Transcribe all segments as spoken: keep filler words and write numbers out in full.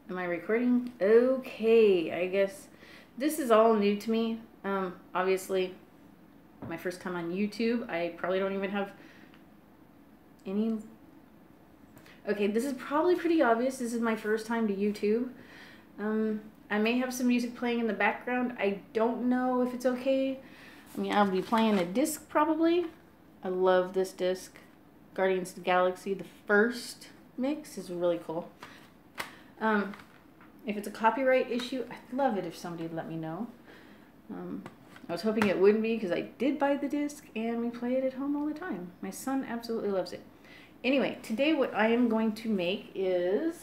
Am I recording? Okay, I guess this is all new to me. Um, obviously, my first time on YouTube. I probably don't even have any... Okay, this is probably pretty obvious. This is my first time to YouTube. Um, I may have some music playing in the background. I don't know if it's okay. I mean, I'll be playing a disc probably. I love this disc. Guardians of the Galaxy, the first mix is really cool. Um, if it's a copyright issue, I'd love it if somebody would let me know. Um, I was hoping it wouldn't be because I did buy the disc and we play it at home all the time. My son absolutely loves it. Anyway, today what I am going to make is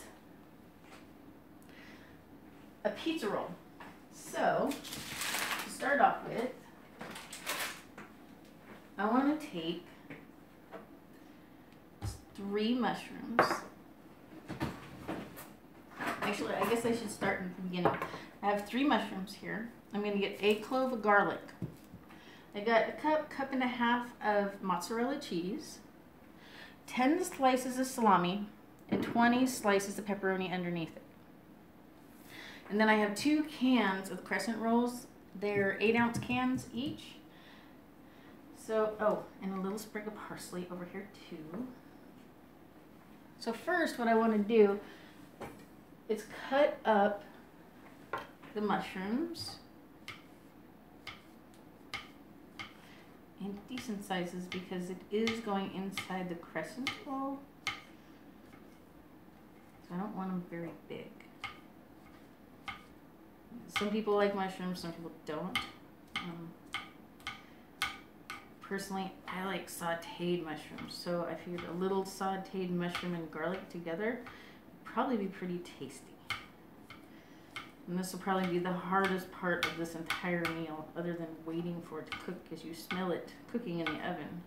a pizza roll. So, to start off with, I want to take three mushrooms. Actually, I guess I should start in the beginning. I have three mushrooms here. I'm going to get a clove of garlic. I got a cup, cup and a half of mozzarella cheese, ten slices of salami, and twenty slices of pepperoni underneath it. And then I have two cans of crescent rolls. They're eight ounce cans each. So, oh, and a little sprig of parsley over here too. So first what I want to do is cut up the mushrooms in decent sizes because it is going inside the crescent roll. So I don't want them very big. Some people like mushrooms, some people don't. Um, personally, I like sauteed mushrooms, so I figured a little sauteed mushroom and garlic together would probably be pretty tasty. And this will probably be the hardest part of this entire meal, other than waiting for it to cook, because you smell it cooking in the oven.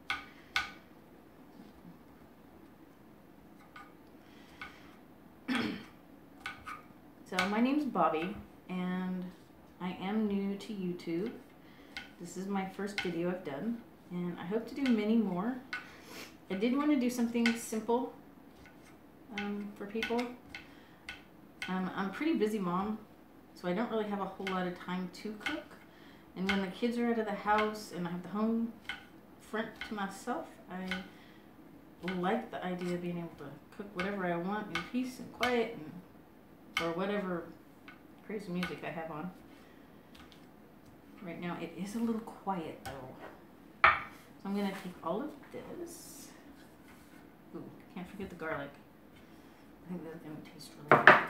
So my name's Bobby, and I am new to YouTube. This is my first video I've done, and I hope to do many more. I did want to do something simple um, for people. Um, I'm a pretty busy mom, so I don't really have a whole lot of time to cook. And when the kids are out of the house and I have the home front to myself, I like the idea of being able to cook whatever I want in peace and quiet, and or whatever crazy music I have on. Right now it is a little quiet though. So I'm going to take all of this. Ooh, can't forget the garlic. I think that's going to taste really good.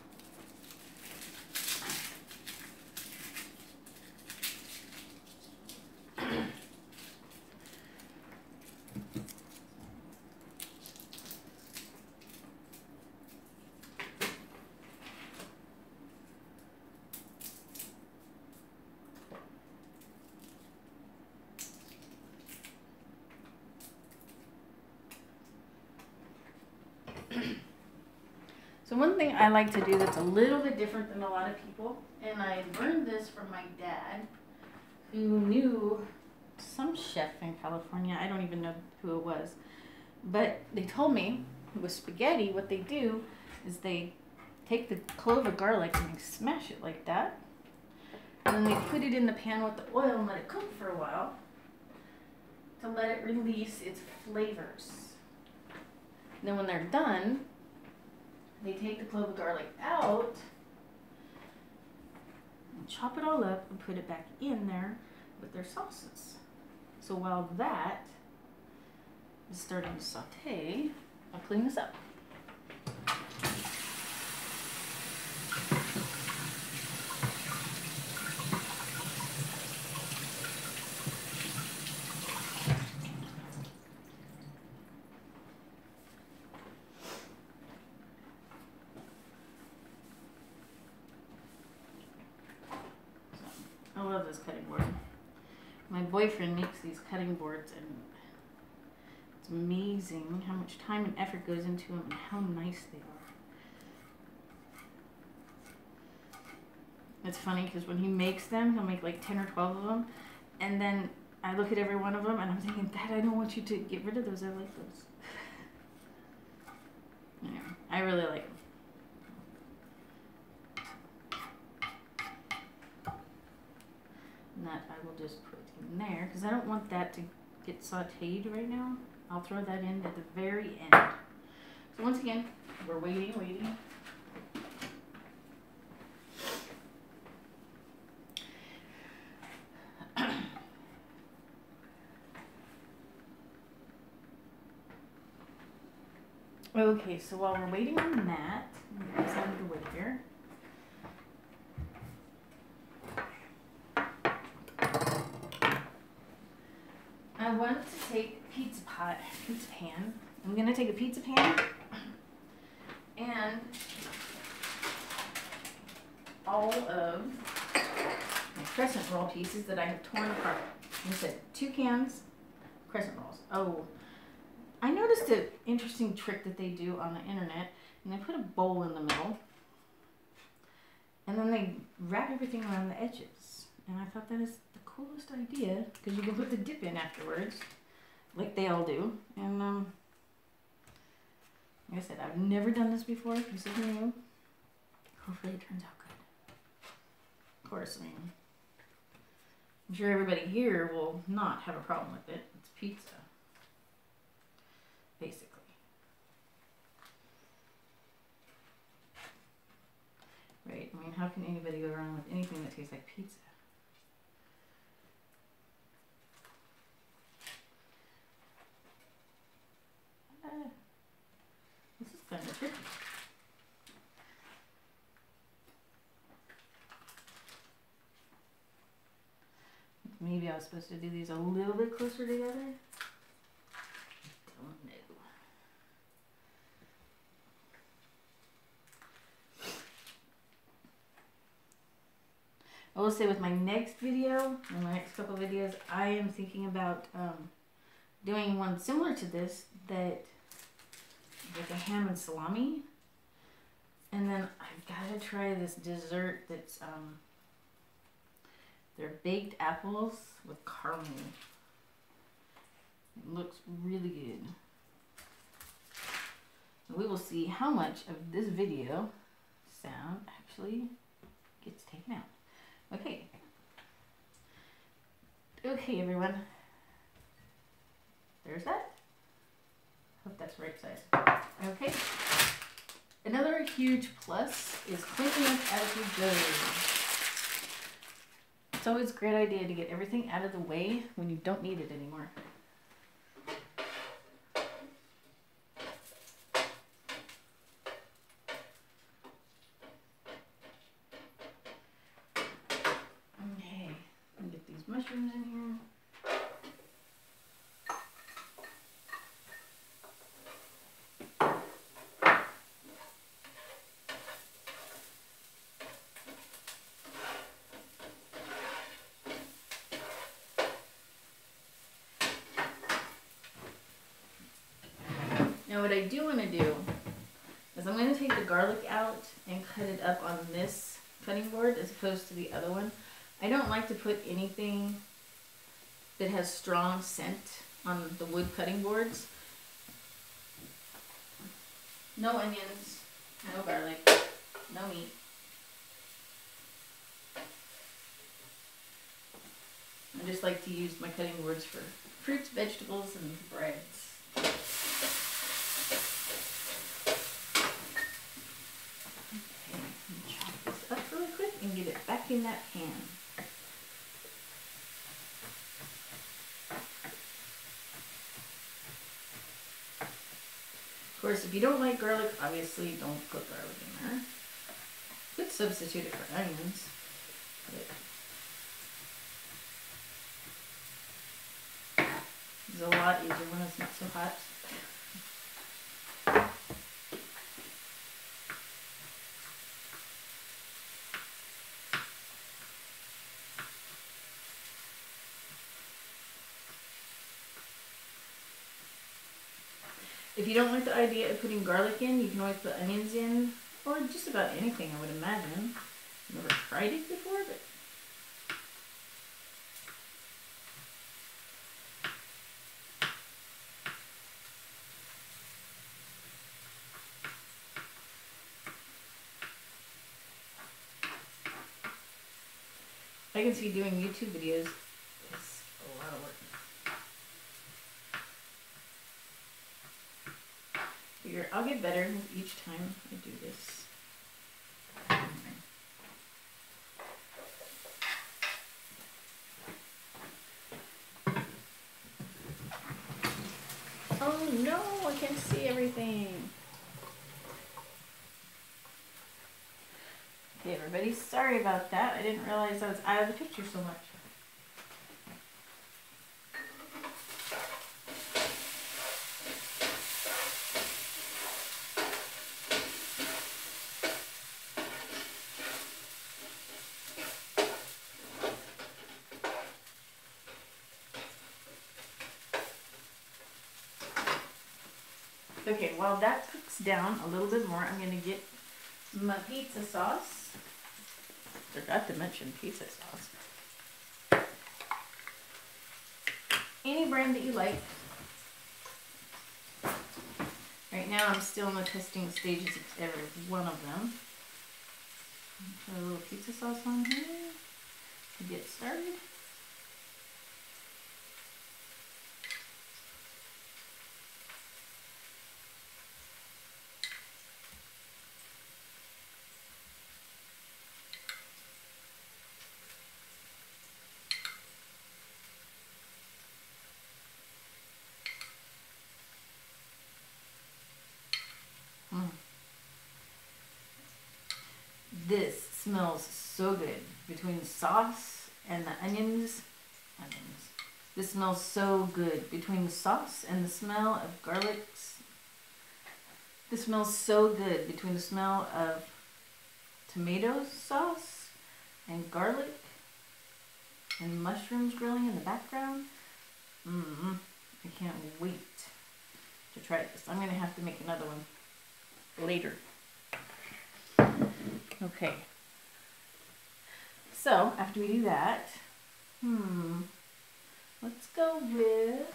So one thing I like to do that's a little bit different than a lot of people, and I learned this from my dad, who knew some chef in California. I don't even know who it was. But they told me with spaghetti, what they do is they take the clove of garlic and they smash it like that. And then they put it in the pan with the oil and let it cook for a while to let it release its flavors. And then when they're done, they take the clove of garlic out and chop it all up and put it back in there with their sauces. So while that is starting to saute, I'll clean this up. I love this cutting board. My boyfriend makes these cutting boards, and it's amazing how much time and effort goes into them and how nice they are. It's funny because when he makes them, he'll make like ten or twelve of them, and then I look at every one of them and I'm thinking, Dad, I don't want you to get rid of those. I like those. Yeah, I really like them. just put in there because I don't want that to get sauteed right now. I'll throw that in at the very end. So once again, we're waiting, waiting. Okay, so while we're waiting on that, get this out of the way here. I want to take a pizza pot, pizza pan. I'm gonna take a pizza pan and all of my crescent roll pieces that I have torn apart. I said two cans crescent rolls. Oh, I noticed an interesting trick that they do on the internet, and they put a bowl in the middle, and then they wrap everything around the edges. And I thought that is the coolest idea, because you can put the dip in afterwards, like they all do. And um, like I said, I've never done this before. This is new. Hopefully it turns out good. Of course, I mean, I'm sure everybody here will not have a problem with it. It's pizza, basically. Right? I mean, how can anybody go wrong with anything that tastes like pizza? Uh, this is kind of tricky. Maybe I was supposed to do these a little bit closer together. I don't know. I will say with my next video, and my next couple videos, I am thinking about um, doing one similar to this, that like a ham and salami. And then I've got to try this dessert that's, um, they're baked apples with caramel. It looks really good. And we will see how much of this video sound actually gets taken out. Okay. Okay, everyone. There's that. Hope that's the right size. Okay. Another huge plus is cleaning up as you go. It's always a great idea to get everything out of the way when you don't need it anymore. Okay, let me get these mushrooms in here. Now what I do want to do is I'm going to take the garlic out and cut it up on this cutting board as opposed to the other one. I don't like to put anything that has strong scent on the wood cutting boards. No onions, no garlic, no meat. I just like to use my cutting boards for fruits, vegetables, and breads. And get it back in that pan. Of course, if you don't like garlic, obviously don't put garlic in there. You could substitute it for onions. But it's a lot easier when it's not so hot. If you don't like the idea of putting garlic in, you can always put onions in, or just about anything, I would imagine. I've never tried it before, but... I can see doing YouTube videos of work. Figure I'll get better each time I do this. Oh no, I can't see everything. Okay, everybody, sorry about that. I didn't realize I was out of the picture so much. Okay, while that cooks down a little bit more, I'm going to get my pizza sauce. Forgot to mention pizza sauce. Any brand that you like. Right now I'm still in the testing stages of every one of them. Put a little pizza sauce on here to get started. This smells so good between the sauce and the onions. Onions. This smells so good between the sauce and the smell of garlics. This smells so good between the smell of tomato sauce and garlic and mushrooms grilling in the background. Mmm, I can't wait to try this. I'm going to have to make another one later. Okay, so after we do that, hmm, let's go with,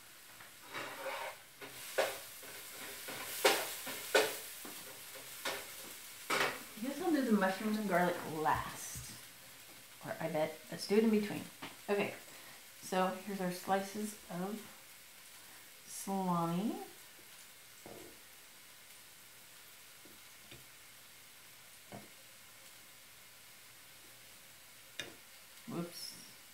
I guess I'll do the mushrooms and garlic last, or I bet, let's do it in between. Okay, so here's our slices of salami. Whoops.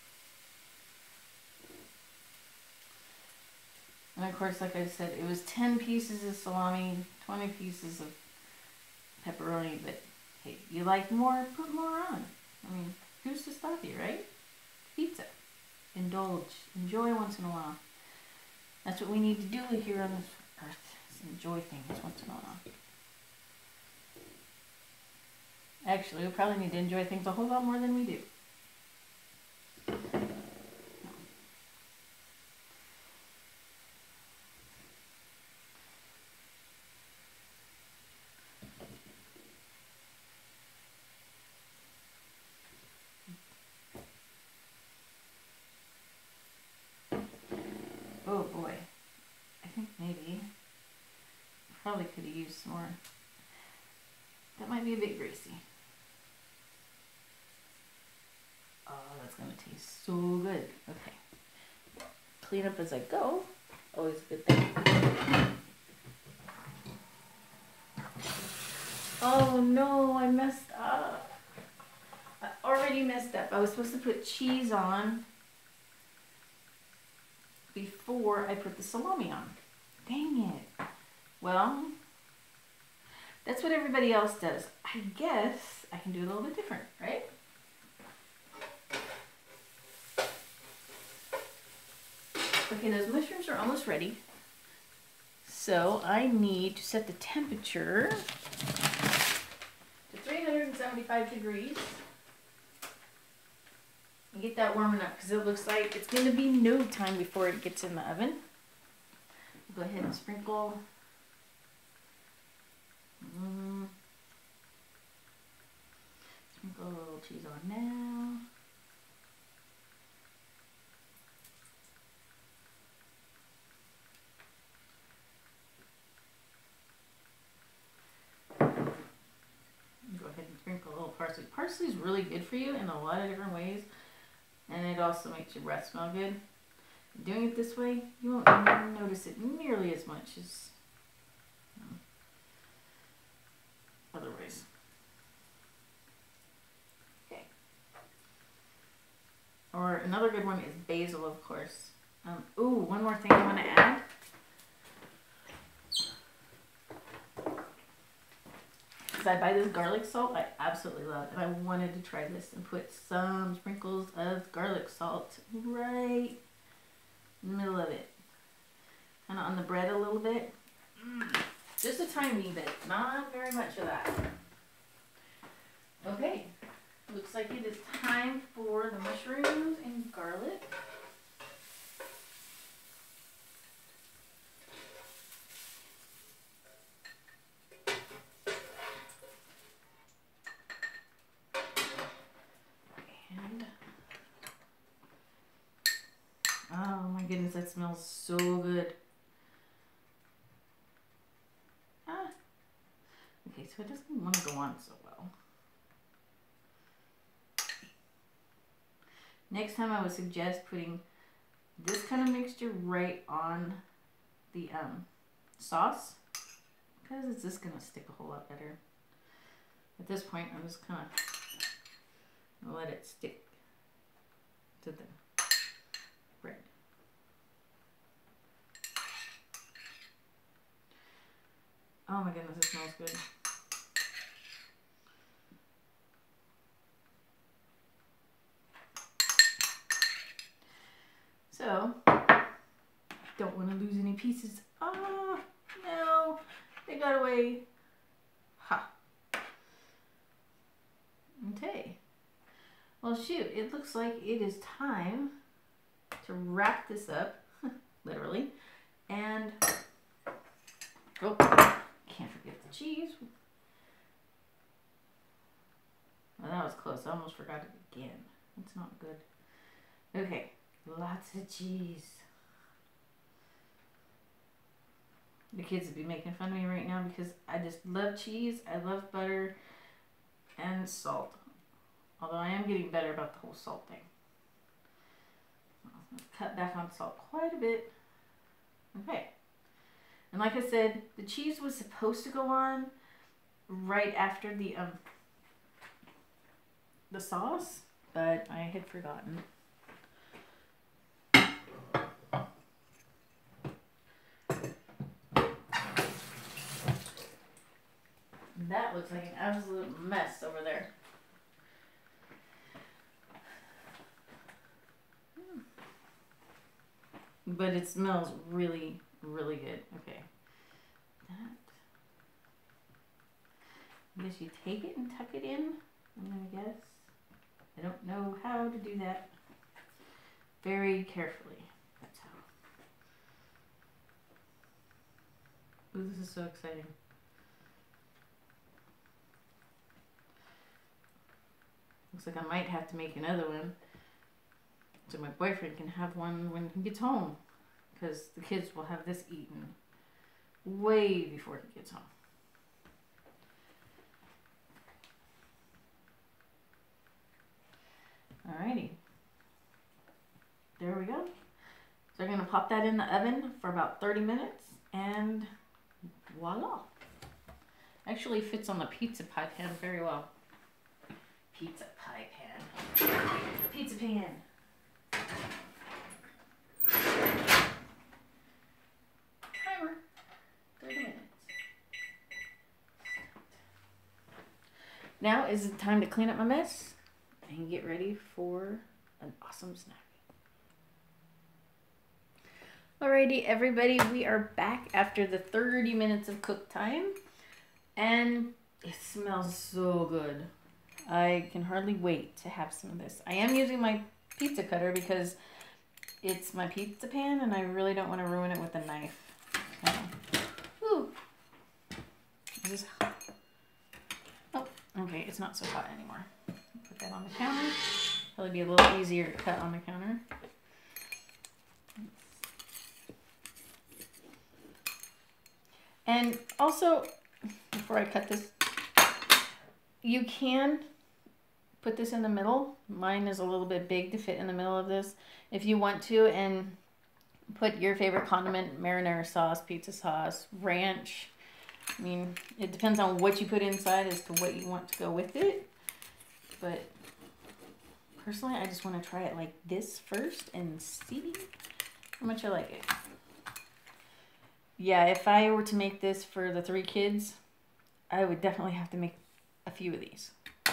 And of course, like I said, it was ten pieces of salami, twenty pieces of pepperoni, but hey, you like more, put more on. I mean, who's to stop you, right? Pizza. Indulge. Enjoy once in a while. That's what we need to do here on this earth, is enjoy things once in a while. Actually, we probably need to enjoy things a whole lot more than we do. Oh boy, I think maybe, probably could have used some more. That might be a bit greasy. Oh, that's going to taste so good. Okay. Clean up as I go. Always a good thing. Oh no, I messed up. I already messed up. I was supposed to put cheese on before I put the salami on. Dang it. Well, that's what everybody else does. I guess I can do it a little bit different, right? Okay, those mushrooms are almost ready. So I need to set the temperature to three hundred seventy-five degrees. And get that warming up because it looks like it's going to be no time before it gets in the oven. Go ahead and sprinkle. Mm. Sprinkle a little cheese on now. Go ahead and sprinkle a little parsley. Parsley is really good for you in a lot of different ways. And it also makes your breath smell good. Doing it this way, you won't even notice it nearly as much as um, otherwise. Okay. Or another good one is basil, of course. Um, ooh, one more thing I want to add. Because I buy this garlic salt, I absolutely love it. And I wanted to try this and put some sprinkles of garlic salt right in the middle of it. Kind of on the bread a little bit. Mm, just a tiny bit, not very much of that. Okay, looks like it is time for the mushrooms and garlic. And oh my goodness, that smells so good. Ah. Okay, so it doesn't want to go on so well. Next time I would suggest putting this kind of mixture right on the um, sauce, because it's just going to stick a whole lot better. At this point, I'm just kind of let it stick to the bread. Oh my goodness, it smells good. So, don't want to lose any pieces. Oh, no, they got away. Ha. Okay. Well, shoot, it looks like it is time to wrap this up, literally, and, oh, can't forget the cheese. Well, that was close. I almost forgot it again. It's not good. Okay. Lots of cheese. The kids would be making fun of me right now because I just love cheese. I love butter and salt. Although I am getting better about the whole salt thing. I'll cut back on salt quite a bit. Okay. And like I said, the cheese was supposed to go on right after the um the sauce, but I had forgotten. That looks like an absolute mess over there. But it smells really, really good. Okay. That. I guess you take it and tuck it in, I'm gonna guess. I don't know how to do that. Very carefully. That's how. Ooh, this is so exciting. Looks like I might have to make another one so my boyfriend can have one when he gets home, because the kids will have this eaten way before he gets home. Alrighty. There we go. So I'm going to pop that in the oven for about thirty minutes and voila. Actually fits on the pizza pie pan very well. Pizza pie pan. Pizza pan. Timer. thirty minutes. Now is the time to clean up my mess and get ready for an awesome snack. Alrighty, everybody, we are back after the thirty minutes of cook time, and it smells so good. I can hardly wait to have some of this. I am using my pizza cutter because it's my pizza pan and I really don't want to ruin it with a knife. Ooh. Is this hot? Oh, okay, it's not so hot anymore. Put that on the counter. Probably be a little easier to cut on the counter. And also, before I cut this, you can put this in the middle. Mine is a little bit big to fit in the middle of this if you want to, and Put your favorite condiment, marinara sauce, pizza sauce, ranch. I mean, it depends on what you put inside as to what you want to go with it. But personally, I just want to try it like this first and see how much I like it. Yeah, if I were to make this for the three kids, I would definitely have to make a few of these.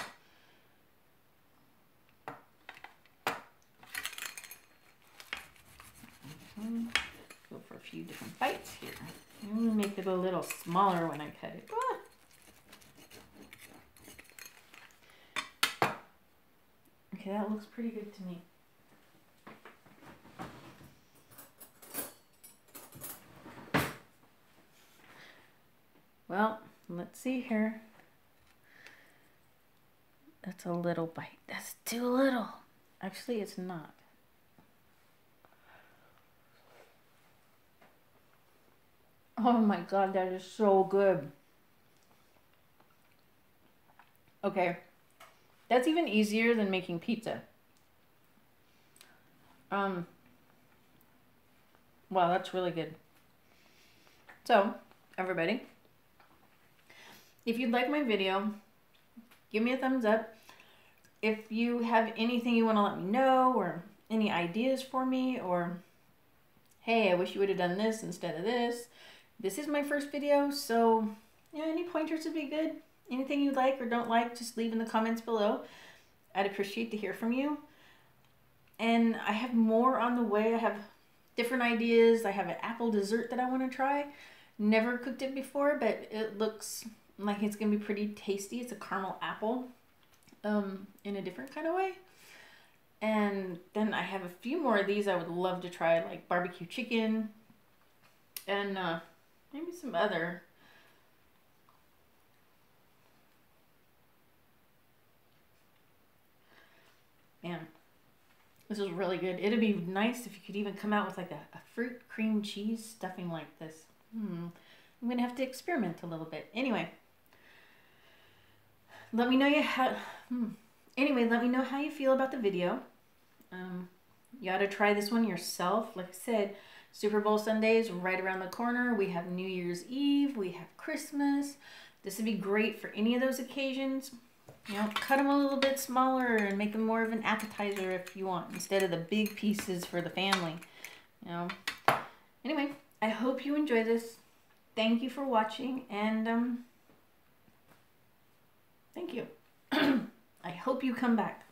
Go for a few different bites here. I'm gonna make it a little smaller when I cut it. Ah. Okay, that looks pretty good to me. Well, let's see here. That's a little bite. That's too little. Actually, it's not. Oh my god, that is so good. Okay, that's even easier than making pizza. Um, wow, that's really good. So, everybody, if you'd like my video, give me a thumbs up. If you have anything you want to let me know, or any ideas for me, or hey, I wish you would have done this instead of this. This is my first video, so yeah, any pointers would be good. Anything you like or don't like, just leave in the comments below. I'd appreciate to hear from you. And I have more on the way. I have different ideas. I have an apple dessert that I want to try. Never cooked it before, but it looks like it's going to be pretty tasty. It's a caramel apple um, in a different kind of way. And then I have a few more of these I would love to try, like barbecue chicken and uh, maybe some other. Man, this is really good. It'd be nice if you could even come out with like a, a fruit cream cheese stuffing like this. Hmm. I'm gonna have to experiment a little bit. Anyway, let me know you how. Hmm. Anyway, let me know how you feel about the video. Um, you ought to try this one yourself. Like I said, Super Bowl Sunday is right around the corner. We have New Year's Eve. We have Christmas. This would be great for any of those occasions. You know, cut them a little bit smaller and make them more of an appetizer if you want, instead of the big pieces for the family. You know. Anyway, I hope you enjoy this. Thank you for watching, and um, thank you. I hope you come back.